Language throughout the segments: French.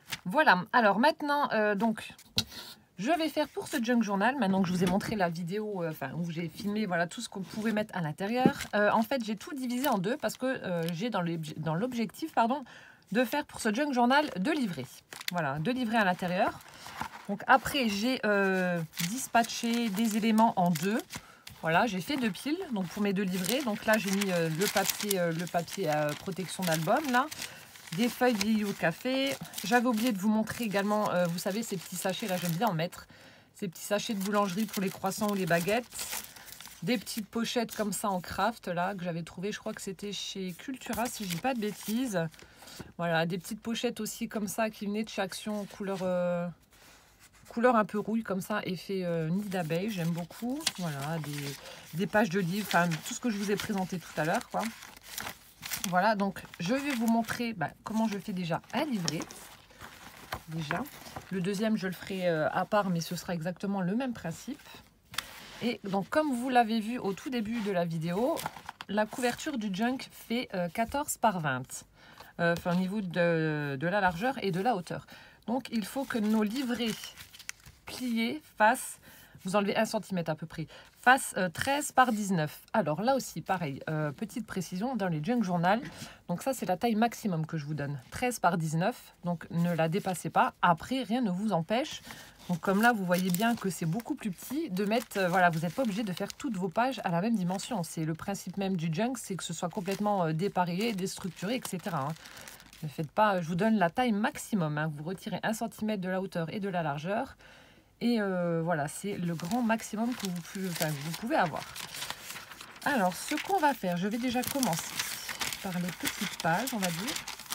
Voilà, alors maintenant, donc, je vais faire pour ce junk journal, maintenant que je vous ai montré la vidéo, où j'ai filmé voilà, tout ce qu'on pouvait mettre à l'intérieur. En fait, j'ai tout divisé en deux parce que j'ai dans l'objectif, pardon, de faire pour ce junk journal 2 livrets. Voilà, 2 livrets à l'intérieur. Donc après, j'ai dispatché des éléments en deux. Voilà, j'ai fait 2 piles donc pour mes 2 livrets. Donc là, j'ai mis le papier protection d'album, là. Des feuilles vieillies au café. J'avais oublié de vous montrer également, vous savez, ces petits sachets, là, j'aime bien en mettre. Ces petits sachets de boulangerie pour les croissants ou les baguettes. Des petites pochettes comme ça en craft, là, que j'avais trouvé, je crois que c'était chez Cultura, si je dis pas de bêtises. Voilà, des petites pochettes aussi comme ça, qui venaient de chez Action, couleur un peu rouille, comme ça, effet nid d'abeille, j'aime beaucoup. Voilà, des pages de livres, enfin, tout ce que je vous ai présenté tout à l'heure, quoi. Voilà, donc je vais vous montrer comment je fais déjà un livret. Déjà, le deuxième, je le ferai à part, mais ce sera exactement le même principe. Et donc, comme vous l'avez vu au tout début de la vidéo, la couverture du junk fait 14 par 20. Au niveau de la largeur et de la hauteur. Donc, il faut que nos livrets pliés fassent, vous enlevez 1 cm à peu près, fasse 13 par 19. Alors là aussi, pareil, petite précision dans les junk journal. Donc ça, c'est la taille maximum que je vous donne. 13 par 19, donc ne la dépassez pas. Après, rien ne vous empêche. Donc comme là, vous voyez bien que c'est beaucoup plus petit, de mettre, voilà, vous n'êtes pas obligé de faire toutes vos pages à la même dimension. C'est le principe même du junk, c'est que ce soit complètement dépareillé, déstructuré, etc. Hein. Ne faites pas, je vous donne la taille maximum. Hein. Vous retirez 1 cm de la hauteur et de la largeur. Et voilà, c'est le grand maximum que vous pouvez avoir. Alors, ce qu'on va faire, je vais déjà commencer par les petites pages, on va dire.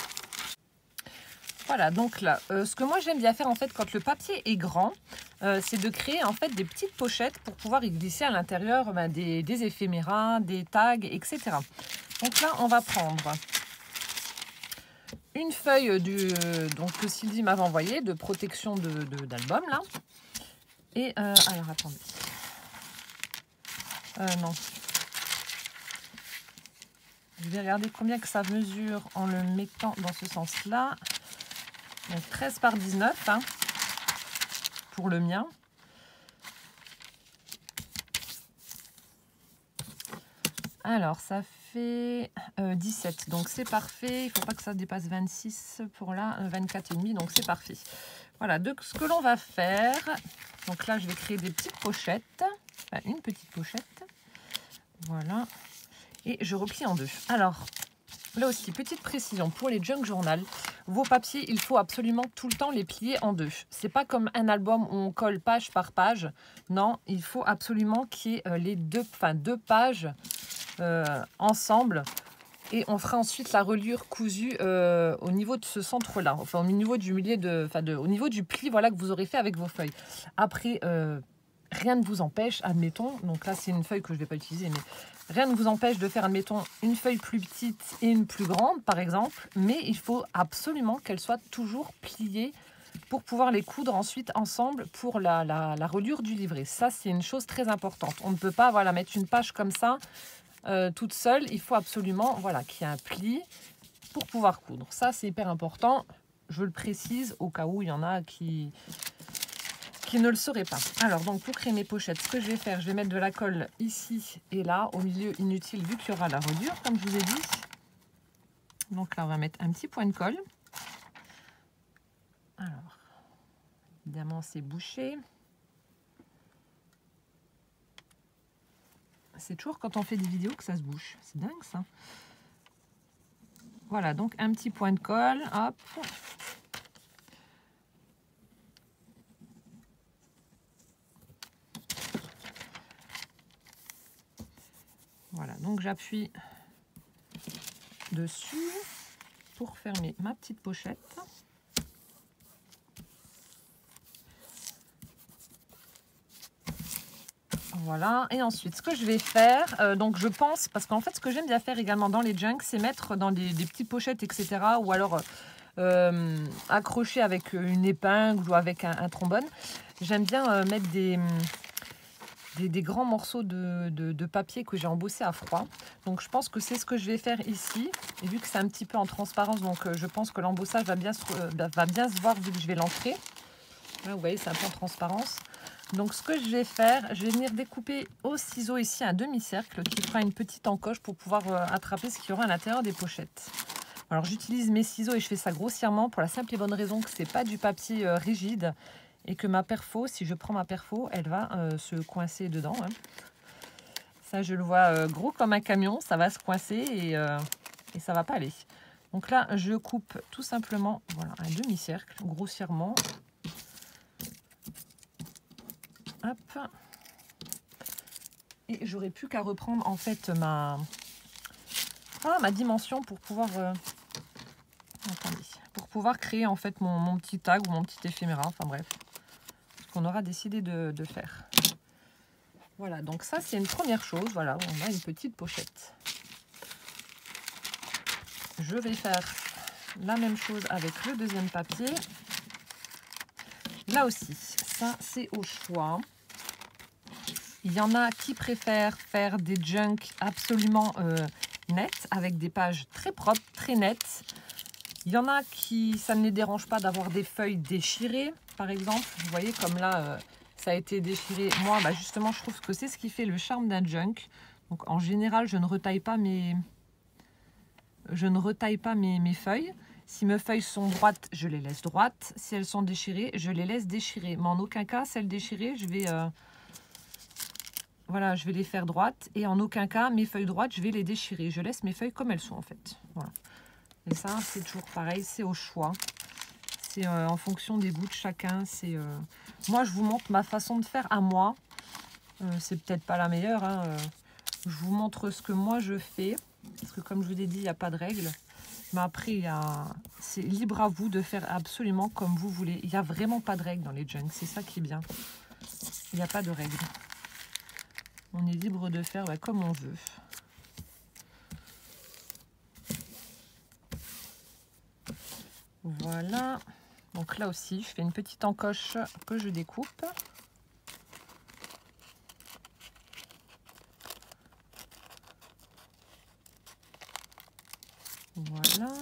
Voilà, donc là, ce que moi j'aime bien faire en fait quand le papier est grand, c'est de créer en fait des petites pochettes pour pouvoir y glisser à l'intérieur des éphéméras, des tags, etc. Donc là, on va prendre une feuille que Sylvie m'avait envoyée de protection d'album là. Et alors attendez. Non. Je vais regarder combien que ça mesure en le mettant dans ce sens-là. Donc 13 par 19 hein, pour le mien. Alors ça fait 17. Donc c'est parfait. Il ne faut pas que ça dépasse 26 pour là. 24,5. Donc c'est parfait. Voilà. Donc ce que l'on va faire. Donc là je vais créer des petites pochettes. Enfin, une petite pochette. Voilà. Et je replie en deux. Alors, là aussi, petite précision, pour les junk journal, vos papiers, il faut absolument tout le temps les plier en deux. C'est pas comme un album où on colle page par page. Non, il faut absolument qu'il y ait les deux pages ensemble. Et on fera ensuite la reliure cousue au niveau de ce centre-là. Enfin, au niveau du milieu au niveau du pli, voilà, que vous aurez fait avec vos feuilles. Après, rien ne vous empêche, admettons, donc là c'est une feuille que je ne vais pas utiliser, mais rien ne vous empêche de faire, admettons, une feuille plus petite et une plus grande, par exemple, mais il faut absolument qu'elles soient toujours pliées pour pouvoir les coudre ensuite ensemble pour la reliure du livret. Ça, c'est une chose très importante. On ne peut pas voilà, mettre une page comme ça toute seule. Il faut absolument voilà, qu'il y ait un pli pour pouvoir coudre. Ça, c'est hyper important. Je le précise au cas où il y en a qui ne le sauraient pas. Alors, donc, pour créer mes pochettes, ce que je vais faire, je vais mettre de la colle ici et là, au milieu inutile, vu qu'il y aura la reliure, comme je vous ai dit. Donc là, on va mettre un petit point de colle. Alors, évidemment, c'est bouché. C'est toujours quand on fait des vidéos que ça se bouche. C'est dingue, ça. Voilà, donc un petit point de colle. Hop. Voilà, donc j'appuie dessus pour fermer ma petite pochette. Voilà, et ensuite ce que je vais faire, donc je pense, parce qu'en fait ce que j'aime bien faire également dans les junks, c'est mettre dans des petites pochettes, etc. Ou alors accrocher avec une épingle ou avec un trombone. J'aime bien mettre des grands morceaux de papier que j'ai embossé à froid. Donc je pense que c'est ce que je vais faire ici. Et vu que c'est un petit peu en transparence, donc je pense que l'embossage va bien se voir vu que je vais l'ancrer. Là, vous voyez, c'est un peu en transparence. Donc ce que je vais faire, je vais venir découper au ciseau ici un demi-cercle qui fera une petite encoche pour pouvoir attraper ce qu'il y aura à l'intérieur des pochettes. Alors j'utilise mes ciseaux et je fais ça grossièrement pour la simple et bonne raison que c'est pas du papier rigide. Et que ma perfo, si je prends ma perfo, elle va se coincer dedans. Hein. Ça, je le vois gros comme un camion. Ça va se coincer et ça va pas aller. Donc là, je coupe tout simplement voilà, un demi-cercle, grossièrement. Hop. Et j'aurais plus qu'à reprendre en fait ma dimension pour pouvoir... attendez. Pour pouvoir créer en fait mon petit tag ou mon petit éphéméra. Enfin bref. Qu'on aura décidé de faire. Voilà, donc ça c'est une première chose. Voilà, on a une petite pochette. Je vais faire la même chose avec le deuxième papier. Là aussi, ça c'est au choix. Il y en a qui préfèrent faire des junk absolument nets, avec des pages très propres, très nettes. Il y en a qui, ça ne les dérange pas d'avoir des feuilles déchirées, par exemple. Vous voyez, comme là, ça a été déchiré. Moi, justement, je trouve que c'est ce qui fait le charme d'un junk. Donc, en général, je ne retaille pas mes feuilles. Si mes feuilles sont droites, je les laisse droites. Si elles sont déchirées, je les laisse déchirées. Mais en aucun cas, celles déchirées, je vais les faire droites. Et en aucun cas, mes feuilles droites, je vais les déchirer. Je laisse mes feuilles comme elles sont, en fait. Voilà. Et ça, c'est toujours pareil, c'est au choix. C'est en fonction des goûts de chacun. Moi, je vous montre ma façon de faire à moi. C'est peut-être pas la meilleure. Hein. Je vous montre ce que moi, je fais. Parce que comme je vous l'ai dit, il n'y a pas de règles. Mais après, c'est libre à vous de faire absolument comme vous voulez. Il n'y a vraiment pas de règles dans les junks. C'est ça qui est bien. Il n'y a pas de règles. On est libre de faire comme on veut. Voilà, donc là aussi, je fais une petite encoche que je découpe. Voilà.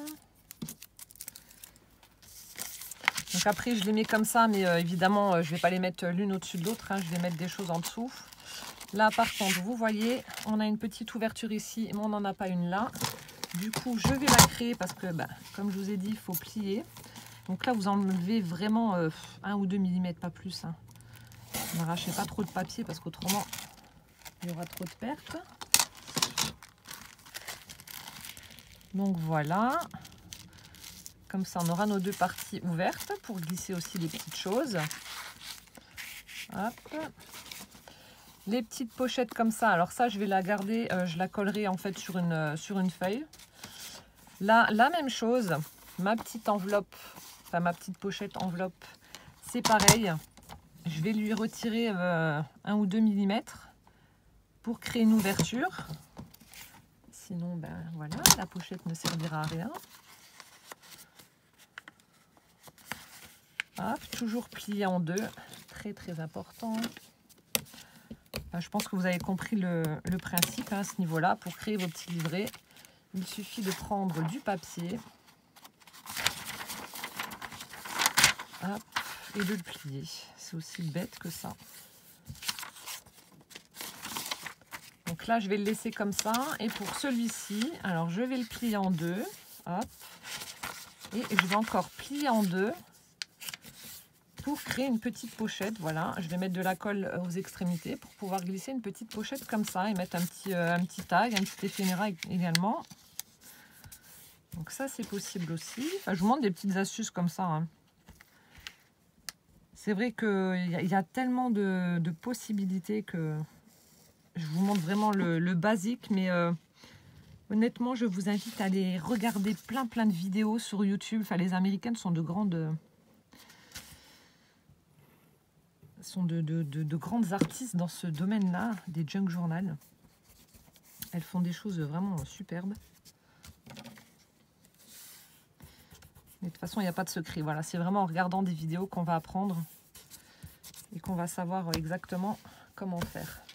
Donc après, je les mets comme ça, mais évidemment, je ne vais pas les mettre l'une au-dessus de l'autre. Hein, je vais mettre des choses en dessous. Là, par contre, vous voyez, on a une petite ouverture ici, mais on n'en a pas une là. Du coup, je vais la créer parce que, comme je vous ai dit, il faut plier. Donc là, vous enlevez vraiment 1 ou 2 mm, pas plus. Hein. N'arrachez pas trop de papier parce qu'autrement, il y aura trop de pertes. Donc voilà. Comme ça, on aura nos deux parties ouvertes pour glisser aussi les petites choses. Hop. Les petites pochettes comme ça. Alors ça, je vais la garder. Je la collerai en fait sur une feuille. Là, la même chose. Ma petite enveloppe. Enfin, ma petite pochette enveloppe, c'est pareil. Je vais lui retirer 1 ou 2 mm pour créer une ouverture. Sinon, voilà, la pochette ne servira à rien. Hop, toujours plié en deux. Très, très important. Je pense que vous avez compris le principe à ce niveau-là. Pour créer vos petits livrets, il suffit de prendre du papier. Hop, et de le plier. C'est aussi bête que ça. Donc là, je vais le laisser comme ça. Et pour celui-ci, alors je vais le plier en deux. Hop. Et je vais encore plier en deux pour créer une petite pochette. Voilà, je vais mettre de la colle aux extrémités pour pouvoir glisser une petite pochette comme ça et mettre un petit tag, un petit éphéméra également. Donc ça, c'est possible aussi. Enfin, je vous montre des petites astuces comme ça. Hein. C'est vrai qu'il y a tellement de possibilités que je vous montre vraiment le basique. Mais honnêtement, je vous invite à aller regarder plein de vidéos sur YouTube. Enfin, les Américaines sont de grandes artistes dans ce domaine-là, des junk journal. Elles font des choses vraiment superbes. Mais de toute façon, il n'y a pas de secret. Voilà, c'est vraiment en regardant des vidéos qu'on va apprendre et qu'on va savoir exactement comment faire.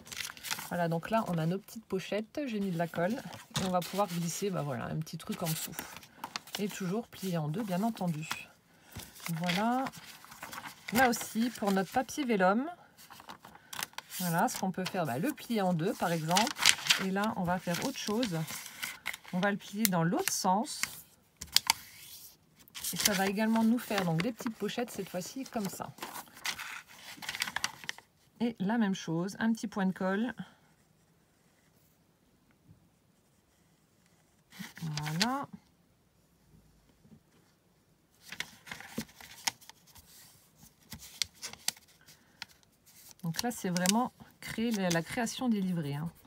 Voilà, donc là, on a nos petites pochettes. J'ai mis de la colle et on va pouvoir glisser voilà, un petit truc en dessous. Et toujours plier en deux, bien entendu. Voilà. Là aussi, pour notre papier vélum, voilà ce qu'on peut faire, le plier en deux, par exemple. Et là, on va faire autre chose. On va le plier dans l'autre sens. Et ça va également nous faire donc des petites pochettes, cette fois-ci, comme ça. Et la même chose, un petit point de colle. Voilà. Donc là, c'est vraiment créer la création des livrets. Hein.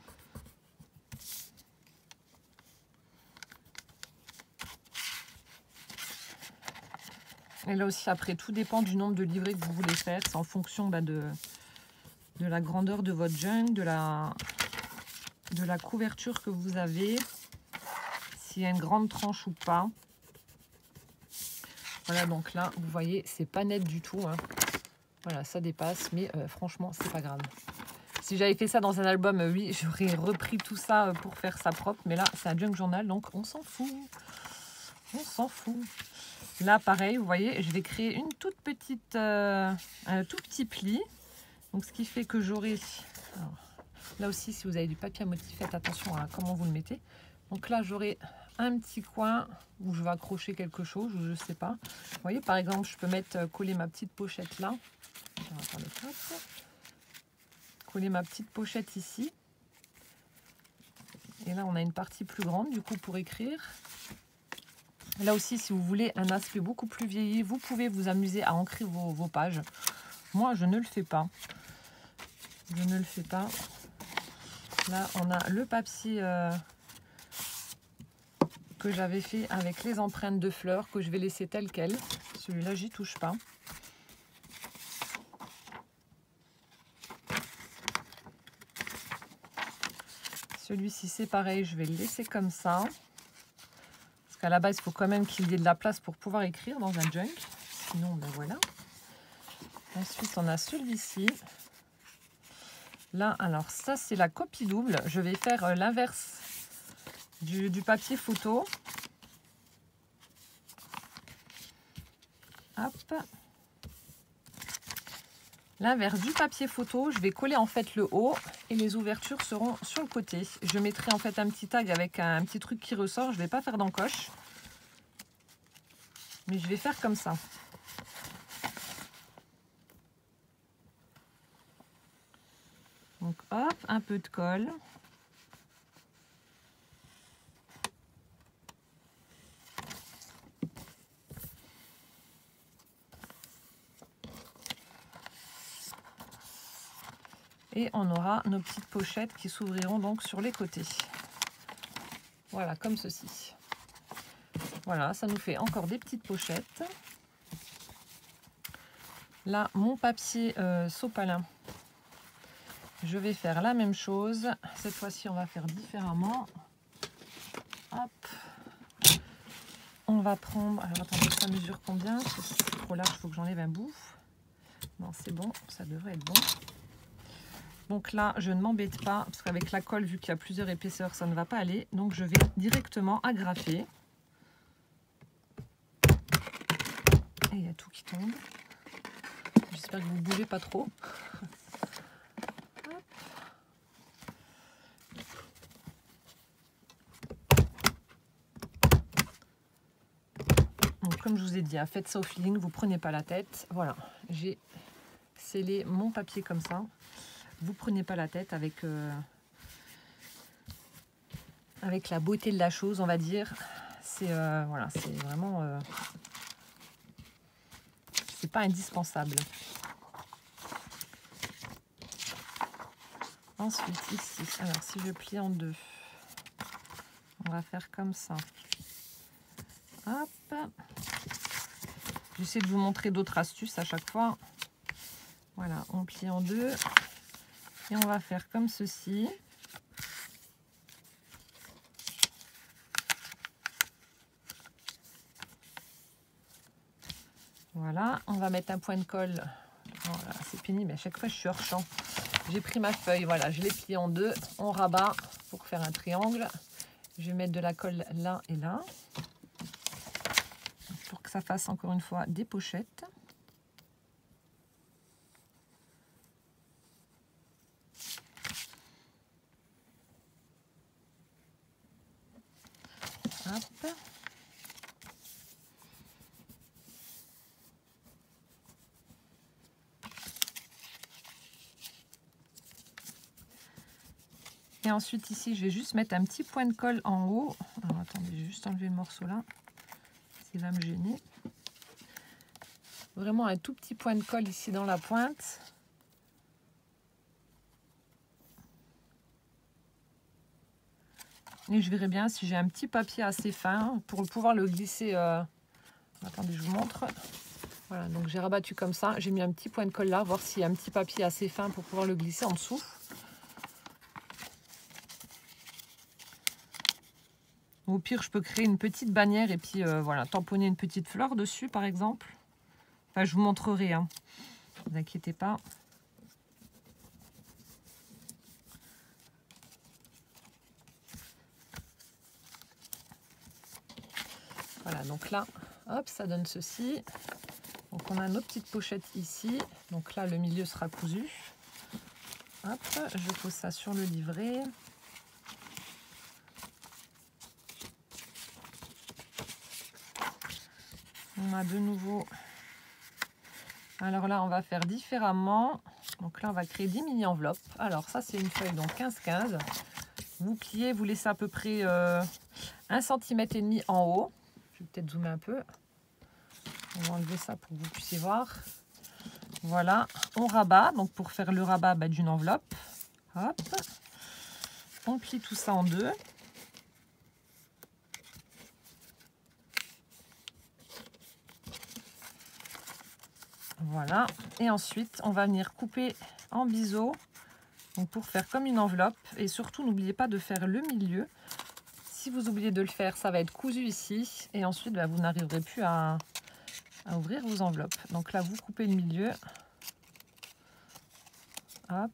Et là aussi, après, tout dépend du nombre de livrets que vous voulez faire. C'est en fonction de la grandeur de votre junk, de la couverture que vous avez, s'il y a une grande tranche ou pas. Voilà, donc là, vous voyez, c'est pas net du tout. Hein. Voilà, ça dépasse, mais franchement, c'est pas grave. Si j'avais fait ça dans un album, oui, j'aurais repris tout ça pour faire ça propre. Mais là, c'est un junk journal, donc on s'en fout. On s'en fout. Là, pareil, vous voyez, je vais créer une toute petite, un tout petit pli. Donc, ce qui fait que j'aurai... Là aussi, si vous avez du papier à motif, faites attention à comment vous le mettez. Donc là, j'aurai un petit coin où je vais accrocher quelque chose, ou je ne sais pas. Vous voyez, par exemple, je peux mettre, coller ma petite pochette là. Coller ma petite pochette ici. Et là, on a une partie plus grande, du coup, pour écrire. Là aussi, si vous voulez un aspect beaucoup plus vieilli, vous pouvez vous amuser à ancrer vos pages. Moi, je ne le fais pas. Je ne le fais pas. Là, on a le papier que j'avais fait avec les empreintes de fleurs que je vais laisser tel quel. Celui-là, j'y touche pas. Celui-ci, c'est pareil, je vais le laisser comme ça. Parce qu'à la base, il faut quand même qu'il y ait de la place pour pouvoir écrire dans un junk. Sinon, voilà. Ensuite, on a celui-ci. Là, alors ça, c'est la copie double. Je vais faire l'inverse du papier photo. Hop. L'inverse du papier photo, je vais coller en fait le haut et les ouvertures seront sur le côté. Je mettrai en fait un petit tag avec un petit truc qui ressort. Je ne vais pas faire d'encoche, mais je vais faire comme ça. Donc hop, un peu de colle. Et on aura nos petites pochettes qui s'ouvriront donc sur les côtés. Voilà, comme ceci. Voilà, ça nous fait encore des petites pochettes. Là, mon papier sopalin. Je vais faire la même chose. Cette fois-ci, on va faire différemment. Hop. On va prendre... Alors, attendez, ça mesure combien? C'est trop large, il faut que j'enlève un bout. Non, c'est bon, ça devrait être bon. Donc là, je ne m'embête pas, parce qu'avec la colle, vu qu'il y a plusieurs épaisseurs, ça ne va pas aller. Donc, je vais directement agrafer. Et il y a tout qui tombe. J'espère que vous ne bougez pas trop. Donc, comme je vous ai dit, faites ça au feeling, vous ne prenez pas la tête. Voilà, j'ai scellé mon papier comme ça. Vous ne prenez pas la tête avec la beauté de la chose, on va dire. C'est voilà, c'est vraiment... c'est pas indispensable. Ensuite, ici, alors si je plie en deux, on va faire comme ça. Hop. J'essaie de vous montrer d'autres astuces à chaque fois. Voilà, on plie en deux. Et on va faire comme ceci. Voilà, on va mettre un point de colle. Voilà, c'est pénible, à chaque fois je suis hors champ. J'ai pris ma feuille, voilà, je l'ai pliée en deux, on rabat pour faire un triangle. Je vais mettre de la colle là et là, pour que ça fasse encore une fois des pochettes. Hop. Et ensuite ici, je vais juste mettre un petit point de colle en haut. Alors attendez, je vais juste enlever le morceau là. Il va me gêner. Vraiment un tout petit point de colle ici dans la pointe. Et je verrai bien si j'ai un petit papier assez fin pour pouvoir le glisser. Attendez, je vous montre. Voilà, donc j'ai rabattu comme ça. J'ai mis un petit point de colle là, voir s'il y a un petit papier assez fin pour pouvoir le glisser en dessous. Au pire, je peux créer une petite bannière et puis voilà, tamponner une petite fleur dessus, par exemple. Enfin, je vous montrerai, hein. Ne vous inquiétez pas. Voilà, donc là, hop, ça donne ceci. Donc on a nos petites pochettes ici. Donc là, le milieu sera cousu. Hop, je pose ça sur le livret. On a de nouveau. Alors là, on va faire différemment. Donc là, on va créer 10 mini-enveloppes. Alors ça, c'est une feuille, donc 15-15. Vous pliez, vous laissez à peu près 1,5 cm en haut. Je vais peut-être zoomer un peu. On va enlever ça pour que vous puissiez voir. Voilà, on rabat. Donc pour faire le rabat d'une enveloppe. Hop. On plie tout ça en deux. Voilà, et ensuite on va venir couper en biseau donc pour faire comme une enveloppe. Et surtout n'oubliez pas de faire le milieu. Si vous oubliez de le faire, ça va être cousu ici et ensuite vous n'arriverez plus à ouvrir vos enveloppes. Donc là vous coupez le milieu, hop,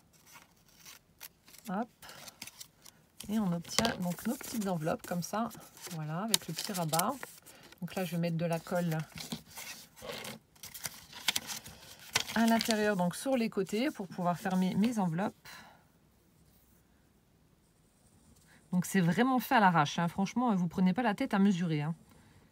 hop, et on obtient donc nos petites enveloppes comme ça, voilà, avec le petit rabat. Donc là je vais mettre de la colle à l'intérieur, donc sur les côtés, pour pouvoir fermer mes enveloppes. Donc c'est vraiment fait à l'arrache, hein. Franchement, vous prenez pas la tête à mesurer, hein.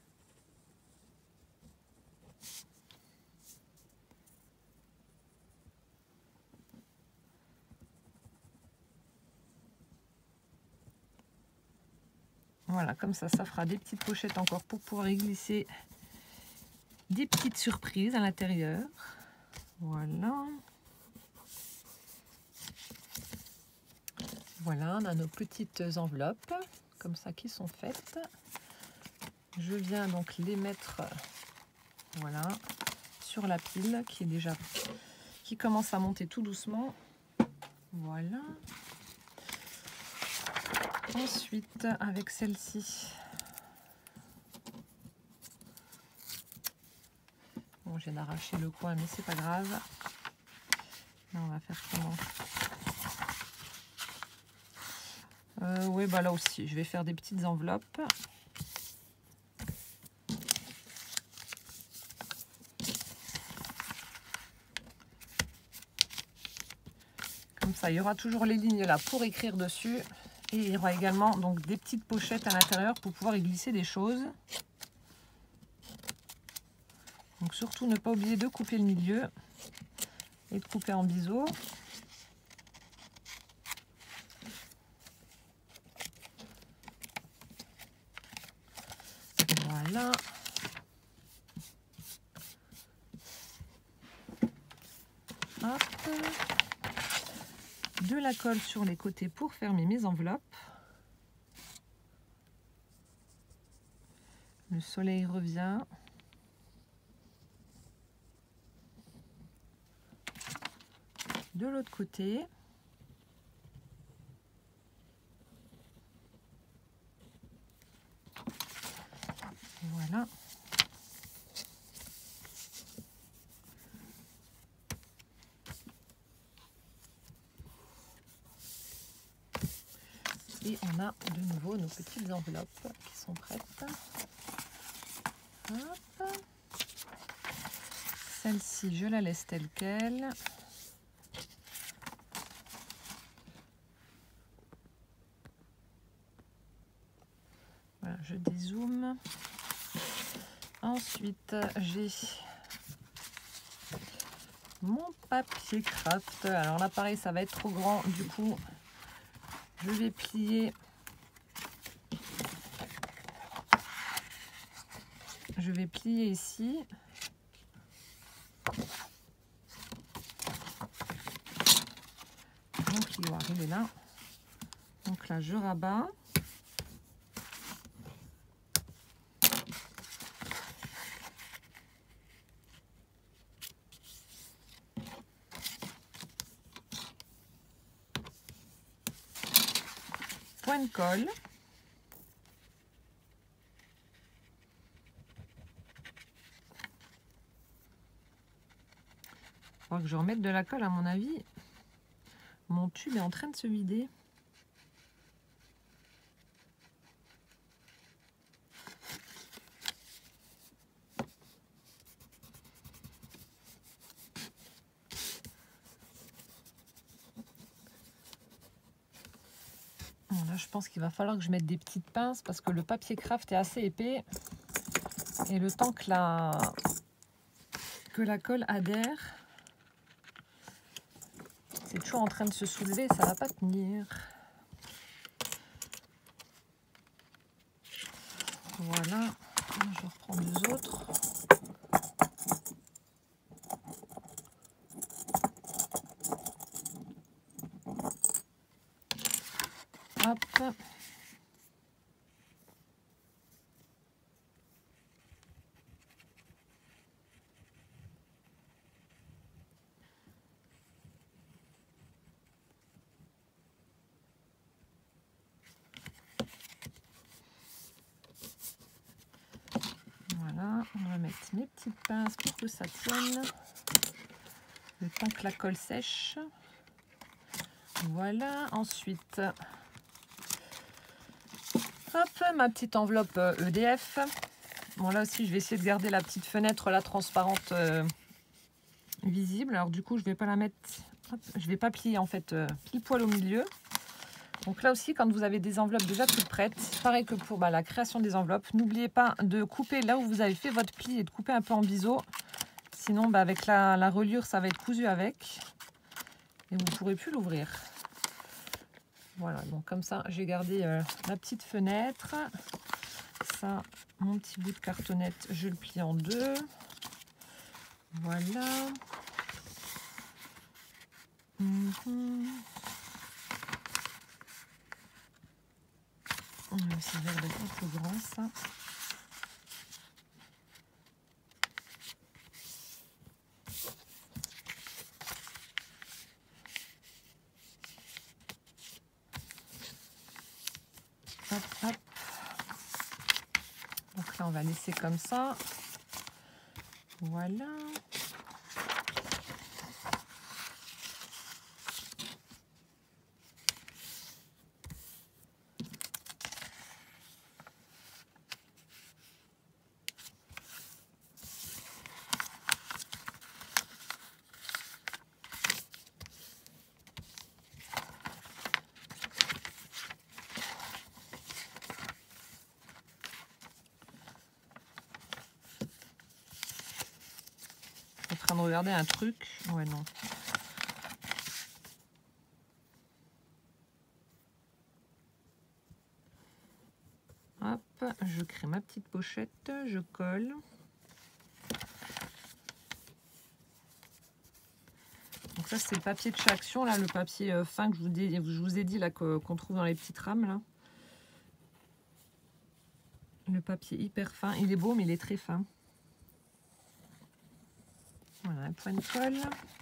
Voilà, comme ça fera des petites pochettes encore pour pouvoir y glisser des petites surprises à l'intérieur. Voilà. Voilà, on a nos petites enveloppes comme ça qui sont faites. Je viens donc les mettre, voilà, sur la pile qui commence à monter tout doucement. Voilà. Ensuite, avec celle-ci, bon, j'ai d'arracher le coin, mais c'est pas grave. Là, on va faire comment? Oui, bah là aussi, je vais faire des petites enveloppes. Comme ça, il y aura toujours les lignes là pour écrire dessus. Et il y aura également donc des petites pochettes à l'intérieur pour pouvoir y glisser des choses. Donc surtout ne pas oublier de couper le milieu et de couper en biseau. Voilà. Hop. De la colle sur les côtés pour fermer mes enveloppes. Le soleil revient. De l'autre côté. Voilà. Et on a de nouveau nos petites enveloppes qui sont prêtes. Hop. Celle-ci, je la laisse telle quelle. Voilà, je dézoome. Ensuite, j'ai mon papier craft. Alors là, pareil, ça va être trop grand. Du coup, je vais plier. Je vais plier ici. Mon plioir, il est là. Donc là, je rabats. Point de colle. Il faudra que je remette de la colle, à mon avis. Mon tube est en train de se vider. Bon, là, je pense qu'il va falloir que je mette des petites pinces parce que le papier craft est assez épais. Et le temps que la colle adhère, c'est toujours en train de se soulever, ça va pas tenir. Voilà, je reprends les autres. Hop. Voilà, on va mettre mes petites pinces pour que ça tienne. Le temps que la colle sèche. Voilà, ensuite, hop, ma petite enveloppe EDF. Bon, là aussi, je vais essayer de garder la petite fenêtre, la transparente, visible. Alors, du coup, je vais pas la mettre, hop, je vais pas plier en fait pile poil au milieu. Donc là aussi, quand vous avez des enveloppes déjà toutes prêtes, pareil que pour la création des enveloppes, n'oubliez pas de couper là où vous avez fait votre pli et de couper un peu en biseau. Sinon, avec la reliure, ça va être cousu avec. Et vous ne pourrez plus l'ouvrir. Voilà, donc comme ça, j'ai gardé la petite fenêtre. Ça, mon petit bout de cartonnette, je le plie en deux. Voilà. Ça va être un peu grand, ça. Hop, hop. Donc là, on va laisser comme ça. Voilà. En train de regarder un truc. Ouais, non. Hop, je crée ma petite pochette, je colle. Donc ça, c'est le papier de chez Action, là, le papier fin que je vous ai dit là qu'on trouve dans les petites rames là. Le papier hyper fin, il est beau mais il est très fin. Voilà, un point de colle.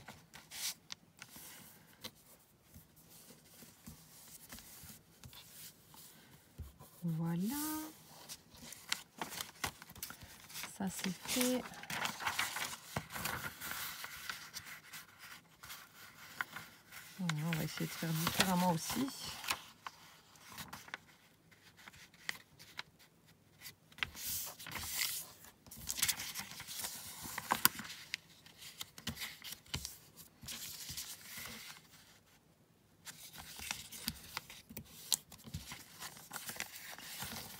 Voilà. Ça c'est fait. Voilà, on va essayer de faire différemment aussi.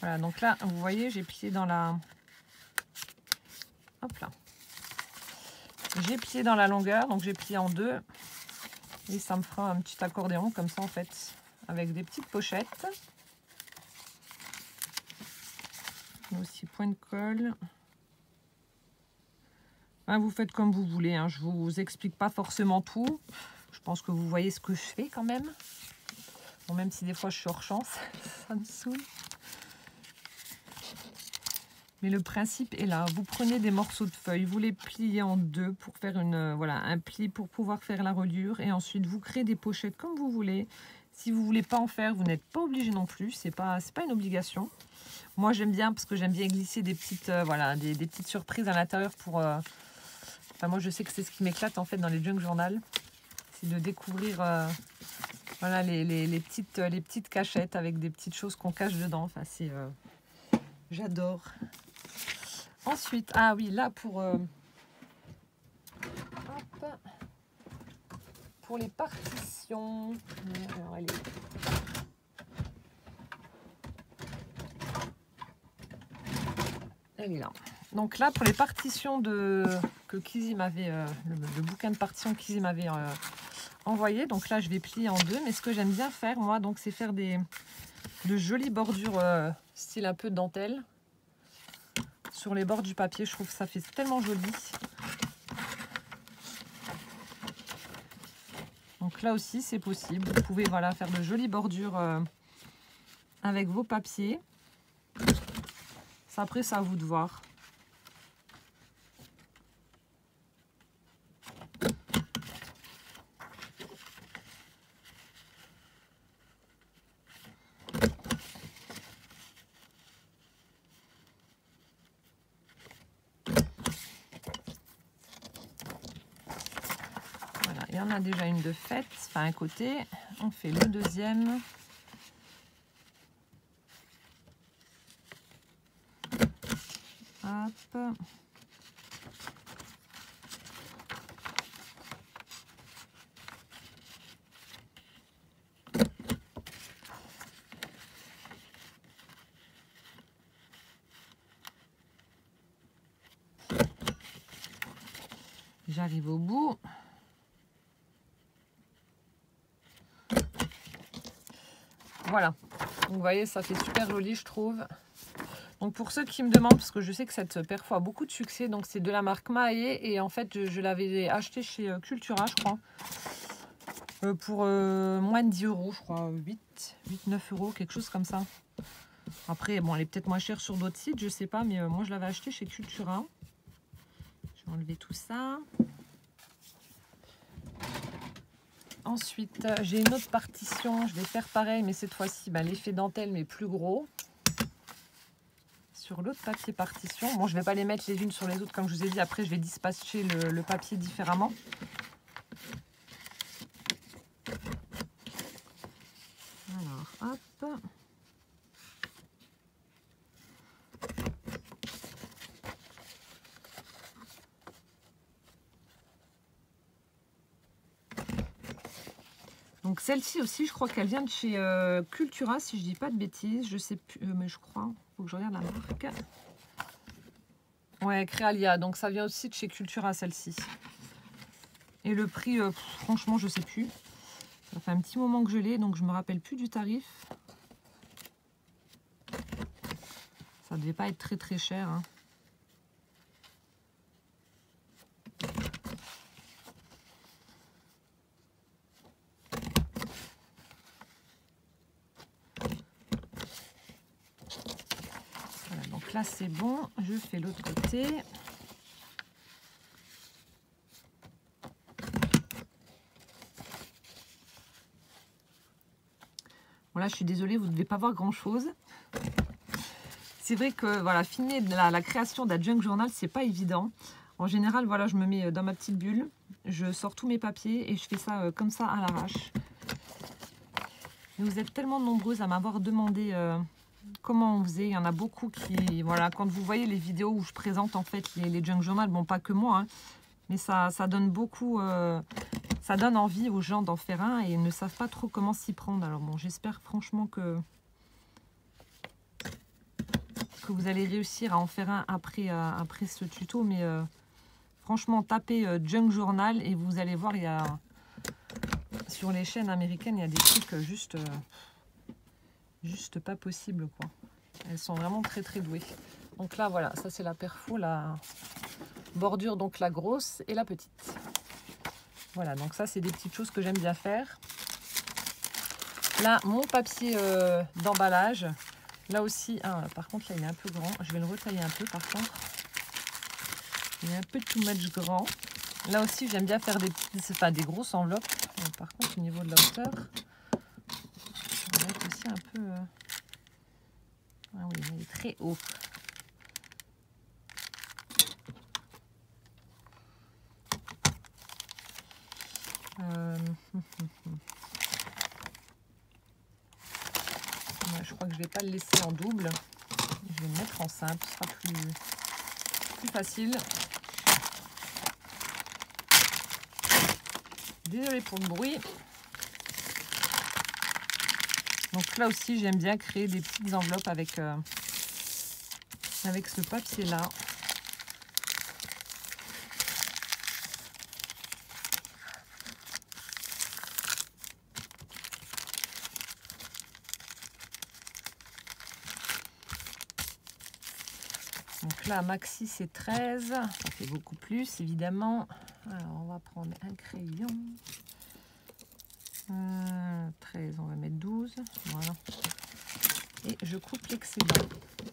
Voilà, donc là, vous voyez, j'ai plié dans la... Hop là. J'ai plié dans la longueur, donc j'ai plié en deux. Et ça me fera un petit accordéon comme ça, en fait, avec des petites pochettes. Aussi point de colle. Hein, vous faites comme vous voulez, hein. Je ne vous explique pas forcément tout. Je pense que vous voyez ce que je fais quand même. Bon, même si des fois je suis hors champ, ça me saoule. Mais le principe est là. Vous prenez des morceaux de feuilles, vous les pliez en deux pour faire voilà, un pli pour pouvoir faire la reliure. Et ensuite, vous créez des pochettes comme vous voulez. Si vous ne voulez pas en faire, vous n'êtes pas obligé non plus. C'est pas une obligation. Moi, j'aime bien parce que j'aime bien glisser des petites, voilà, des petites surprises à l'intérieur pour... Enfin, moi, je sais que c'est ce qui m'éclate en fait dans les junk journal. C'est de découvrir voilà, les petites cachettes avec des petites choses qu'on cache dedans. Enfin, c'est... j'adore. Ensuite, ah oui, là pour les partitions. Alors, elle est là. Donc là, pour les partitions que Kizzy m'avait, le bouquin de partitions Kizzy m'avait envoyé. Donc là, je vais plier en deux. Mais ce que j'aime bien faire, moi, donc c'est faire de jolies bordures style un peu dentelle. Sur les bords du papier, je trouve que ça fait tellement joli. Donc là aussi, c'est possible. Vous pouvez voilà, faire de jolies bordures avec vos papiers. Ça, après, c'est à vous de voir. Il y en a déjà une de faite, enfin un côté. On fait le deuxième. Hop. J'arrive au bout. Voilà, donc vous voyez, ça fait super joli, je trouve. Donc pour ceux qui me demandent, parce que je sais que cette perfo a beaucoup de succès, donc c'est de la marque Mahé, et en fait je l'avais acheté chez Cultura, je crois, pour moins de 10 €, je crois, 8-9 €, quelque chose comme ça. Après, bon, elle est peut-être moins chère sur d'autres sites, je sais pas, mais moi je l'avais acheté chez Cultura. Je vais enlever tout ça. Ensuite, j'ai une autre partition. Je vais faire pareil, mais cette fois-ci, l'effet dentelle, mais plus gros. Sur l'autre papier partition. Bon, je ne vais pas les mettre les unes sur les autres, comme je vous ai dit. Après, je vais dispatcher le papier différemment. Alors, hop. Donc celle-ci aussi, je crois qu'elle vient de chez Cultura, si je dis pas de bêtises. Je sais plus, mais je crois. Faut que je regarde la marque. Ouais, Créalia. Donc ça vient aussi de chez Cultura, celle-ci. Et le prix, franchement, je sais plus. Ça fait un petit moment que je l'ai, donc je me rappelle plus du tarif. Ça devait pas être très très cher, hein. Là c'est bon, je fais l'autre côté. Voilà, je suis désolée, vous ne devez pas voir grand chose. C'est vrai que voilà, filmer la création d'un junk journal, c'est pas évident. En général, voilà, je me mets dans ma petite bulle, je sors tous mes papiers et je fais ça comme ça à l'arrache. Vous êtes tellement nombreuses à m'avoir demandé comment on faisait. Il y en a beaucoup qui, voilà, quand vous voyez les vidéos où je présente en fait les junk journal, bon pas que moi, hein, mais ça donne beaucoup, ça donne envie aux gens d'en faire un et ils ne savent pas trop comment s'y prendre. Alors bon, j'espère franchement que que vous allez réussir à en faire un après ce tuto, mais franchement, tapez Junk Journal et vous allez voir, il y a sur les chaînes américaines, il y a des trucs juste pas possible, quoi. Elles sont vraiment très très douées. Donc là, voilà, ça c'est la perfo, la bordure, donc la grosse et la petite. Voilà, donc ça c'est des petites choses que j'aime bien faire. Là, mon papier d'emballage. Là aussi, par contre, là, il est un peu grand. Je vais le retailler un peu, par contre. Il est un peu too much grand. Là aussi, j'aime bien faire des petites, enfin, des grosses enveloppes. Par contre, au niveau de la hauteur, on va mettre aussi un peu... Ah oui, il est très haut. Ouais, je crois que je vais pas le laisser en double. Je vais le mettre en simple, ce sera plus facile. Désolée pour le bruit. Donc là aussi, j'aime bien créer des petites enveloppes avec ce papier-là. Donc là, maxi, c'est 13. Ça fait beaucoup plus, évidemment. Alors, on va prendre un crayon. 13, on va mettre 12. Voilà. Et je coupe l'excédent.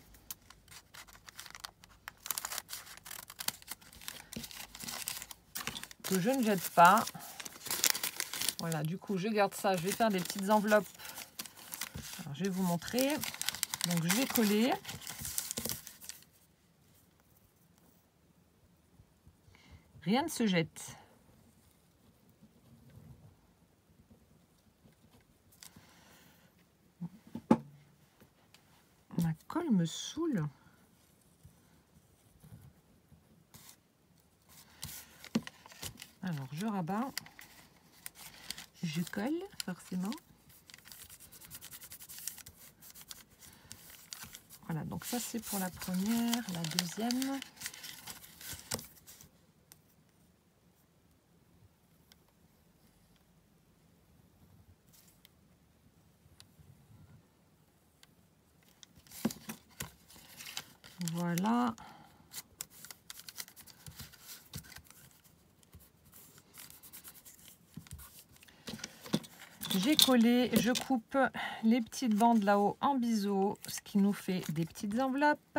Que je ne jette pas. Voilà, du coup, je garde ça. Je vais faire des petites enveloppes. Alors, je vais vous montrer. Donc, je vais coller. Rien ne se jette. Ma colle me saoule. Alors, je rabats. Je colle, forcément. Voilà, donc ça, c'est pour la première. La deuxième. Voilà. J'ai collé, je coupe les petites bandes là-haut en biseau, ce qui nous fait des petites enveloppes.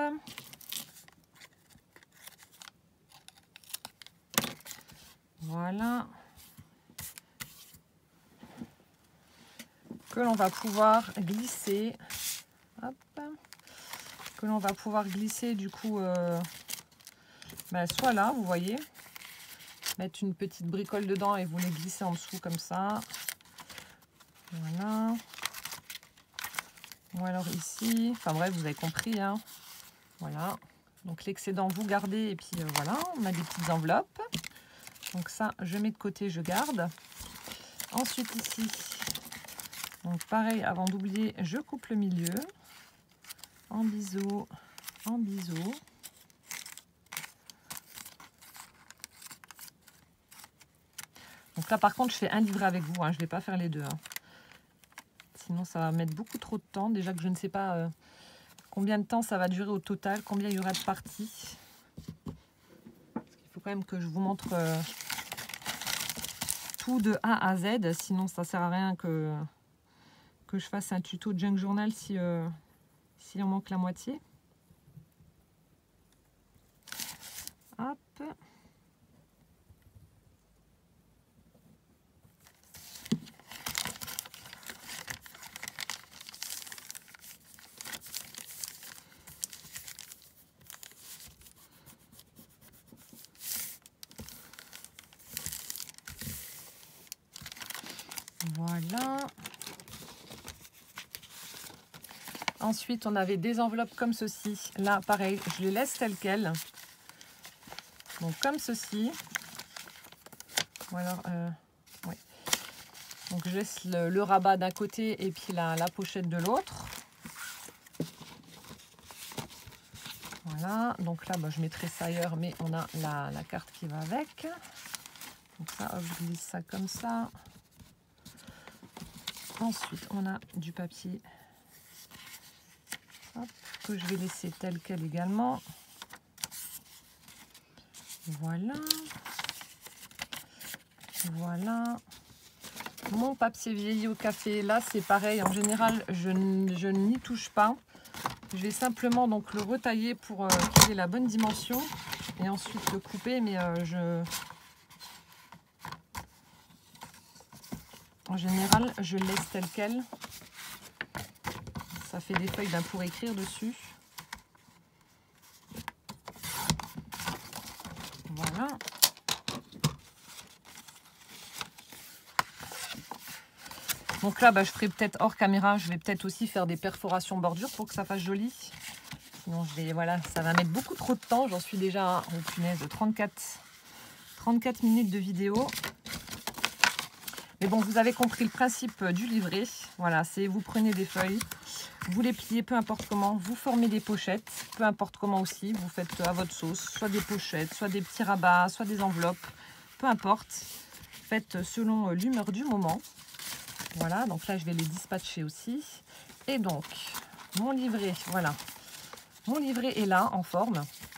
Voilà. Que l'on va pouvoir glisser. Hop. Que l'on va pouvoir glisser du coup, soit là, vous voyez. Mettre une petite bricole dedans et vous les glissez en dessous comme ça. Voilà. Ou alors ici. Enfin bref, vous avez compris, hein. Voilà. Donc l'excédent, vous gardez. Et puis voilà, on a des petites enveloppes. Donc ça, je mets de côté, je garde. Ensuite ici, donc pareil, avant d'oublier, je coupe le milieu. En biseau, en biseau. Donc là, par contre, je fais un livret avec vous. Hein. Je ne vais pas faire les deux. Hein. Sinon, ça va mettre beaucoup trop de temps. Déjà que je ne sais pas combien de temps ça va durer au total. Combien il y aura de parties. Parce qu'il faut quand même que je vous montre tout de A à Z. Sinon, ça ne sert à rien que je fasse un tuto Junk Journal si on manque la moitié. Hop. Voilà. Ensuite, on avait des enveloppes comme ceci. Là, pareil, je les laisse telles quelles. Donc, comme ceci. Ou alors, ouais. Donc, je laisse le rabat d'un côté et puis la pochette de l'autre. Voilà, donc là, bah, je mettrai ça ailleurs, mais on a la carte qui va avec. Donc ça, hop, je glisse ça comme ça. Ensuite, on a du papier, hop, que je vais laisser tel quel également. Voilà. Voilà. Mon papier vieilli au café, là, c'est pareil. En général, je n'y touche pas. Je vais simplement donc le retailler pour qu'il ait la bonne dimension et ensuite le couper, mais en général, je le laisse tel quel. Ça fait des feuilles d'un pour écrire dessus. Voilà. Donc là, bah, je ferai peut-être hors caméra, je vais peut-être aussi faire des perforations bordure pour que ça fasse joli. Sinon, voilà, ça va mettre beaucoup trop de temps. J'en suis déjà à, oh punaise, 34 minutes de vidéo. Mais bon, vous avez compris le principe du livret. Voilà, c'est vous prenez des feuilles, vous les pliez peu importe comment, vous formez des pochettes, peu importe comment aussi. Vous faites à votre sauce, soit des pochettes, soit des petits rabats, soit des enveloppes, peu importe. Faites selon l'humeur du moment. Voilà, donc là, je vais les dispatcher aussi. Et donc, mon livret, voilà. Mon livret est là, en forme.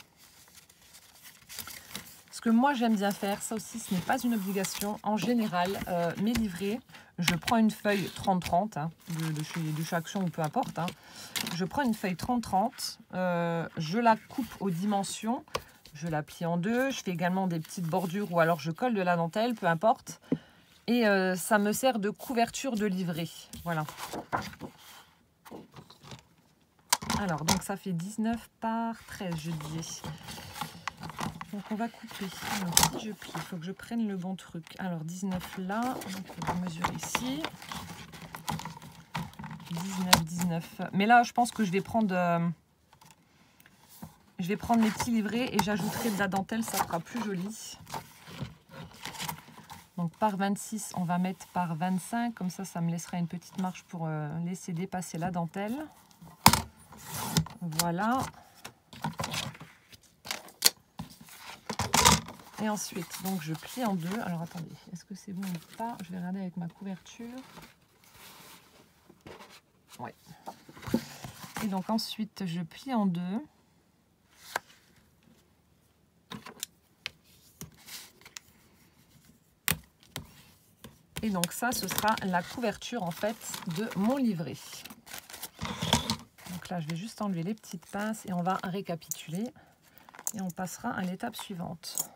Ce que moi, j'aime bien faire, ça aussi, ce n'est pas une obligation. En général, mes livrets, je prends une feuille 30-30, hein, de chez Action ou peu importe. Hein. Je prends une feuille 30-30, je la coupe aux dimensions, je la plie en deux. Je fais également des petites bordures ou alors je colle de la dentelle, peu importe. Et ça me sert de couverture de livret. Voilà. Alors, donc ça fait 19 par 13, je disais. Donc, on va couper. Alors, si je plie, il faut que je prenne le bon truc. Alors, 19 là. Donc, on va mesurer ici. 19. Mais là, je pense que je vais prendre mes petits livrets et j'ajouterai de la dentelle. Ça sera plus joli. Donc par 26, on va mettre par 25. Comme ça, ça me laissera une petite marge pour laisser dépasser la dentelle. Voilà. Et ensuite, donc je plie en deux. Alors attendez, est-ce que c'est bon ou pas? Je vais regarder avec ma couverture. Oui. Et donc ensuite, je plie en deux. Et donc ça, ce sera la couverture en fait de mon livret. Donc là, je vais juste enlever les petites pinces et on va récapituler. Et on passera à l'étape suivante.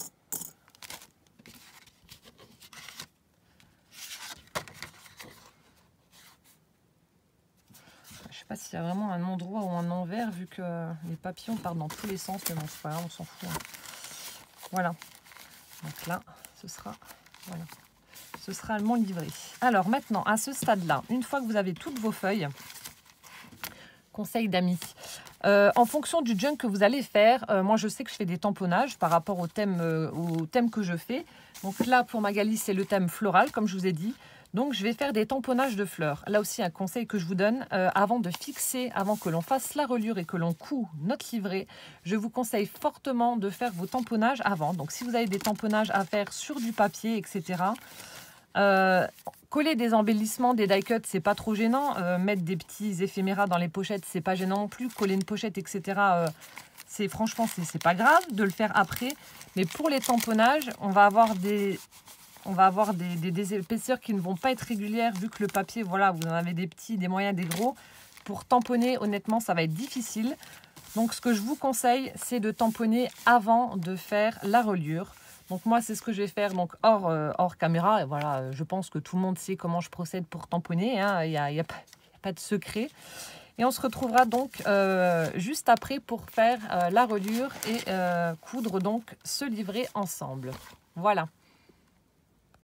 Je ne sais pas s'il y a vraiment un endroit ou un envers vu que les papillons partent dans tous les sens. Mais bon, c'est pas grave, on s'en fout. Hein. Voilà. Donc là, ce sera... Voilà. Ce sera mon livret. Alors maintenant, à ce stade-là, une fois que vous avez toutes vos feuilles, conseil d'amis, en fonction du junk que vous allez faire, moi je sais que je fais des tamponnages par rapport au thème que je fais. Donc là, pour Magali, c'est le thème floral, comme je vous ai dit. Donc je vais faire des tamponnages de fleurs. Là aussi, un conseil que je vous donne, avant de fixer, avant que l'on fasse la reliure et que l'on coud notre livret, je vous conseille fortement de faire vos tamponnages avant. Donc si vous avez des tamponnages à faire sur du papier, etc., coller des embellissements, des die cuts, c'est pas trop gênant. Mettre des petits éphéméras dans les pochettes, c'est pas gênant non plus. Coller une pochette, etc., franchement, c'est pas grave de le faire après. Mais pour les tamponnages, on va avoir des épaisseurs qui ne vont pas être régulières vu que le papier, voilà, vous en avez des petits, des moyens, des gros. Pour tamponner, honnêtement, ça va être difficile. Donc, ce que je vous conseille, c'est de tamponner avant de faire la reliure. Donc moi, c'est ce que je vais faire donc hors caméra. Et voilà, je pense que tout le monde sait comment je procède pour tamponner. Hein. Il n'y a pas de secret. Et on se retrouvera donc juste après pour faire la reliure et coudre donc ce livret ensemble. Voilà.